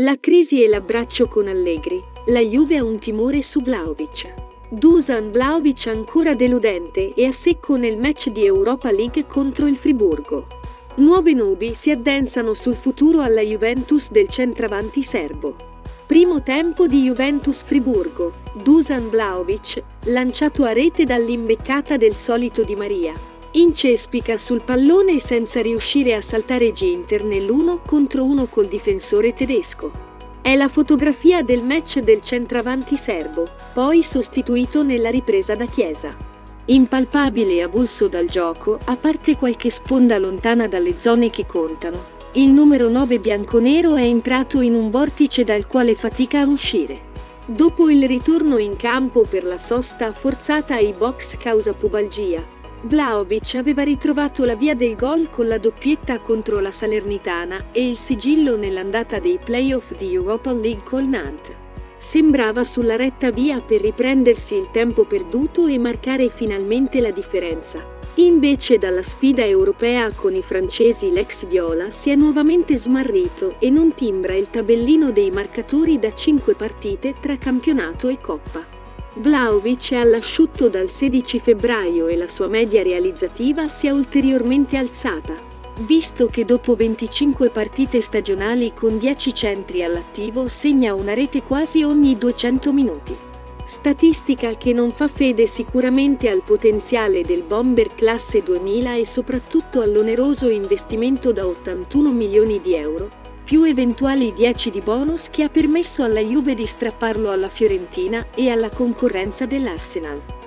La crisi e l'abbraccio con Allegri. La Juve ha un timore su Vlahovic. Dusan Vlahovic ancora deludente e a secco nel match di Europa League contro il Friburgo. Nuove nubi si addensano sul futuro alla Juventus del centravanti serbo. Primo tempo di Juventus-Friburgo. Dusan Vlahovic, lanciato a rete dall'imbeccata del solito Di Maria, incespica sul pallone senza riuscire a saltare Ginter nell'1 contro 1 col difensore tedesco. È la fotografia del match del centravanti serbo, poi sostituito nella ripresa da Chiesa. Impalpabile e avulso dal gioco, a parte qualche sponda lontana dalle zone che contano, il numero 9 bianconero è entrato in un vortice dal quale fatica a uscire. Dopo il ritorno in campo per la sosta forzata ai box causa pubalgia, Vlahovic aveva ritrovato la via del gol con la doppietta contro la Salernitana e il sigillo nell'andata dei playoff di Europa League col Nantes. Sembrava sulla retta via per riprendersi il tempo perduto e marcare finalmente la differenza. Invece dalla sfida europea con i francesi l'ex viola si è nuovamente smarrito e non timbra il tabellino dei marcatori da 5 partite tra campionato e coppa. Vlahovic è all'asciutto dal 16 febbraio e la sua media realizzativa si è ulteriormente alzata, visto che dopo 25 partite stagionali con 10 centri all'attivo segna una rete quasi ogni 200 minuti. Statistica che non fa fede sicuramente al potenziale del bomber classe 2000 e soprattutto all'oneroso investimento da 81 milioni di euro, più eventuali 10 di bonus che ha permesso alla Juve di strapparlo alla Fiorentina e alla concorrenza dell'Arsenal.